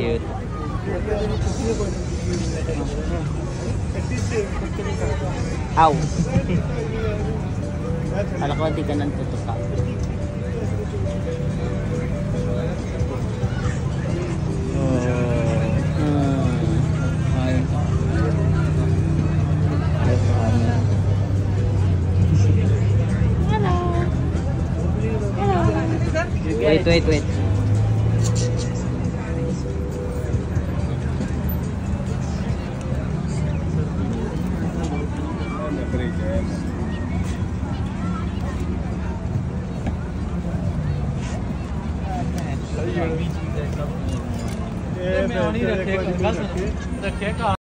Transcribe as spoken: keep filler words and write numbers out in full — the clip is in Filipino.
Cute. Aw. Kala ko di ka nang tutuka. Wait, wait, wait. ये मैं नहीं रखेगा, रखेगा।